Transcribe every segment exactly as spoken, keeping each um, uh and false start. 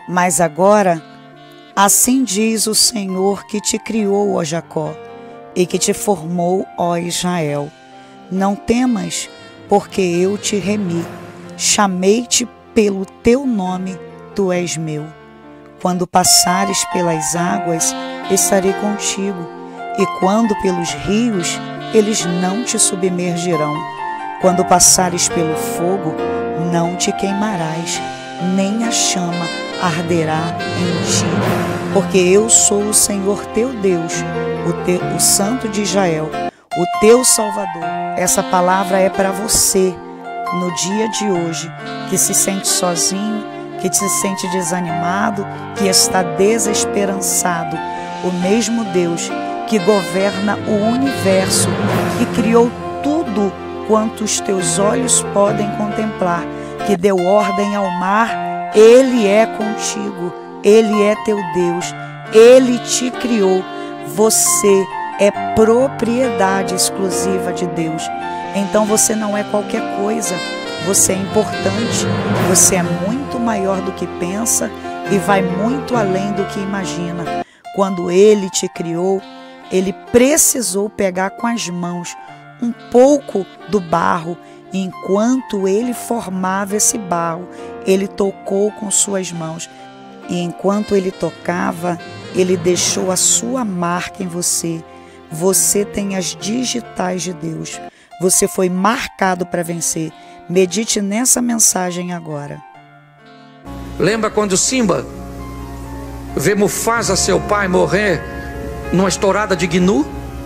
Mas agora, assim diz o Senhor que te criou, ó Jacó, e que te formou, ó Israel. Não temas, porque eu te remi. Chamei-te pelo teu nome, tu és meu. Quando passares pelas águas, estarei contigo, e quando pelos rios, eles não te submergirão. Quando passares pelo fogo, não te queimarás, nem a chama arderá em ti. Porque eu sou o Senhor teu Deus, o, te, o Santo de Israel, o teu Salvador. Essa palavra é para você, no dia de hoje, que se sente sozinho, que se sente desanimado, que está desesperançado. O mesmo Deus que governa o universo, que criou tudo quanto os teus olhos podem contemplar, que deu ordem ao mar, Ele é contigo, Ele é teu Deus, Ele te criou. Você é propriedade exclusiva de Deus. Então você não é qualquer coisa, você é importante, você é muito maior do que pensa e vai muito além do que imagina. Quando Ele te criou, Ele precisou pegar com as mãos um pouco do barro, e enquanto Ele formava esse barro, Ele tocou com suas mãos. E enquanto Ele tocava, Ele deixou a sua marca em você. Você tem as digitais de Deus. Você foi marcado para vencer. Medite nessa mensagem agora. Lembra quando Simba vê Mufasa, seu pai, morrer numa estourada de Gnu?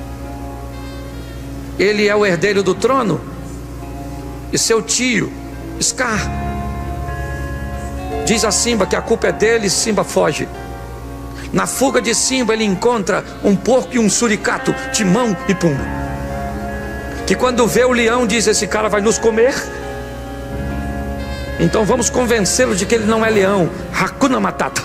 Ele é o herdeiro do trono, e seu tio Scar diz a Simba que a culpa é dele, e Simba foge. Na fuga de Simba, ele encontra um porco e um suricato, Timão e Pumba, que quando vê o leão diz: esse cara vai nos comer, então vamos convencê-lo de que ele não é leão. Hakuna Matata,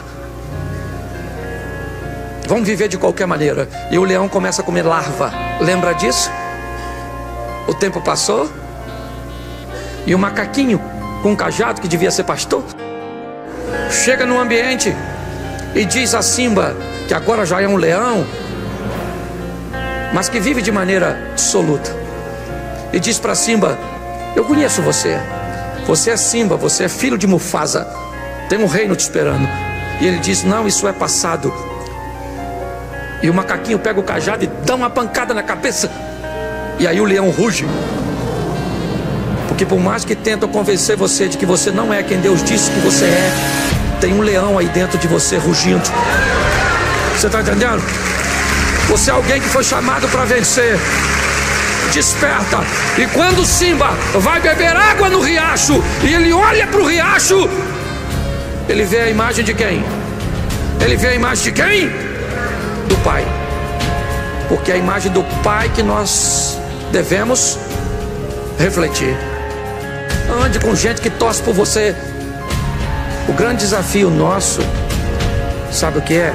vamos viver de qualquer maneira. E o leão começa a comer larva. Lembra disso? O tempo passou, e o macaquinho com um cajado, que devia ser pastor, chega no ambiente e diz a Simba, que agora já é um leão, mas que vive de maneira dissoluta, e diz para Simba: eu conheço você, você é Simba, você é filho de Mufasa, tem um reino te esperando. E ele diz: não, isso é passado. E o macaquinho pega o cajado e dá uma pancada na cabeça, e aí o leão ruge. Porque por mais que tentam convencer você de que você não é quem Deus disse que você é, tem um leão aí dentro de você rugindo. Você está entendendo? Você é alguém que foi chamado para vencer. Desperta. E quando Simba vai beber água no riacho, e ele olha para o riacho, ele vê a imagem de quem? Ele vê a imagem de quem? Do Pai. Porque é a imagem do Pai que nós devemos refletir. Ande com gente que torce por você. O grande desafio nosso, sabe o que é?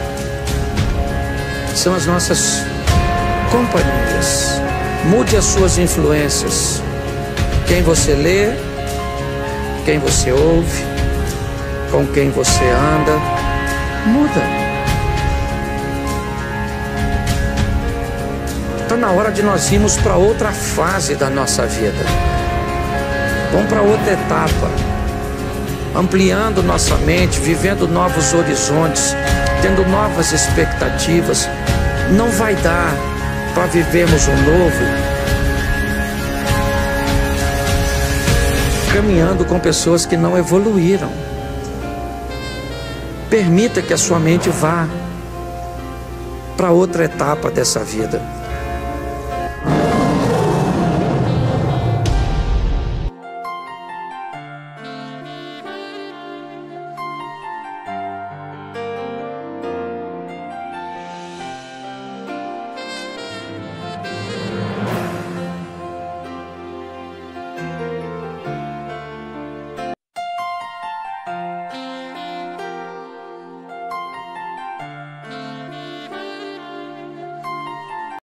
São as nossas companhias. Mude as suas influências. Quem você lê, quem você ouve, com quem você anda, muda. Está na hora de nós irmos para outra fase da nossa vida. Vamos para outra etapa, ampliando nossa mente, vivendo novos horizontes, tendo novas expectativas. Não vai dar para vivermos o novo caminhando com pessoas que não evoluíram. Permita que a sua mente vá para outra etapa dessa vida.